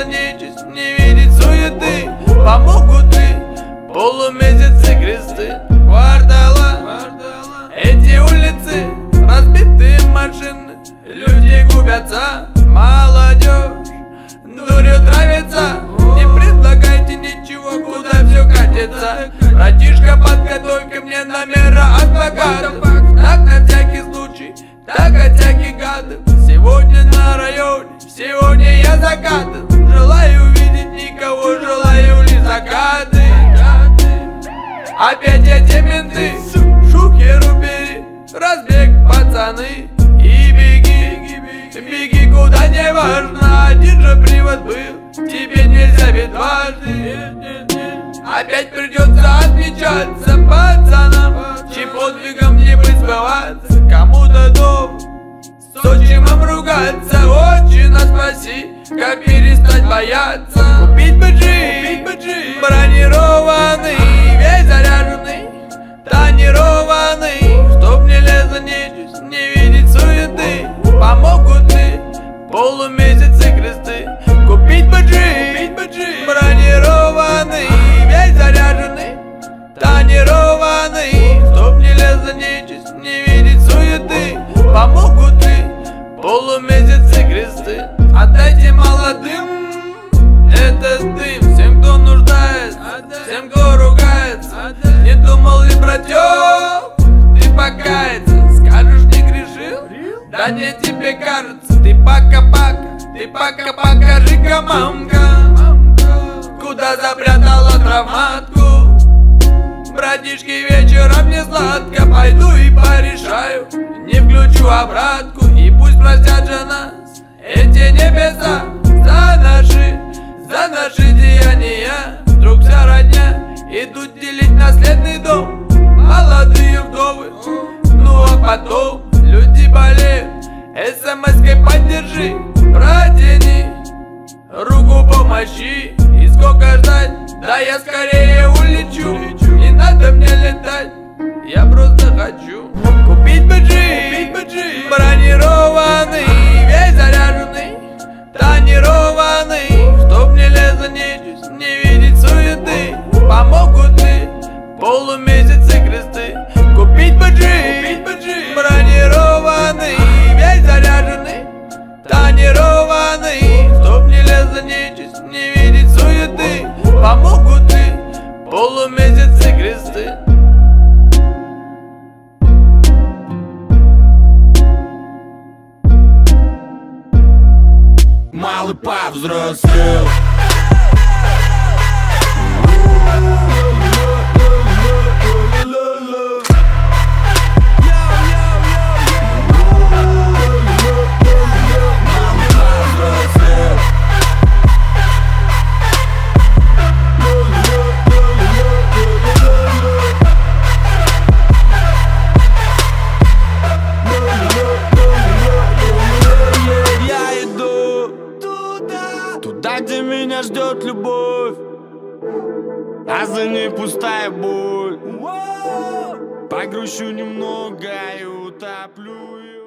лезла нечисть, не видеть суеты. Помогут ли полумесяцы кресты квартала? Эти улицы, разбитые машины, люди губятся, молодежь дурью травится. Не предлагайте ничего, куда все катится. Братишка, подготовь ко мне номера адвокатов. Так на всякий случай, так от всяких гадов. Сегодня на районе, сегодня я закатан. Желаю увидеть никого, желаю лишь закаты. Опять эти менты, шухеру бери, разбег, пацаны. И беги, беги куда не важно. Один же привод был, тебе нельзя ведь дважды. Опять придется отмечаться пацанам, чьим подвигом не быть сбываться. Кому-то дом, с отчимом ругаться. Отчина, спаси, как перестать бояться. Купить бы джип, бронированный, весь заряженный, тонированный, чтоб не лезла нечисть, не видеть суеты. Помогут ли полумесяцы кресты? Купить бы джип, бронированный, весь заряженный, тонированный, чтоб не лезла нечисть, не видеть суеты. Помогут ли полумесяцы кресты? Отдайте молодым этот дым, всем, кто нуждается, всем, кто ругается. Не думал ли, братёк, ты покаяться? Скажешь, не грешил? Да не тебе кажется. Ты пока покажи-ка, мамка, куда запрятала травматку. Братишки, вечером не сладко, пойду и порешаю, не включу обратку. И пусть простят же нас эти небеса за наши деяния. Вдруг вся родня идут делить наследный дом. Молодые вдовы, ну а потом люди болеют. СМС-кой поддержи, протяни руку помощи. И сколько ждать, да я скорее улечу. Не надо мне летать, я просто хочу купить бы джип, бронированный, весь заряженный, тонированный, чтоб не лезла нечисть, не видеть суеты. Помогут ли полумесяцы кресты? Купить бы джип, бронированный, весь заряженный, тонированный, чтоб не лезла нечисть, не видеть суеты. Помогут ли полумесяцы кресты? Малый повзрослел. Туда, где меня ждет любовь, а за ней пустая боль. Погрущу немного и утоплю ее.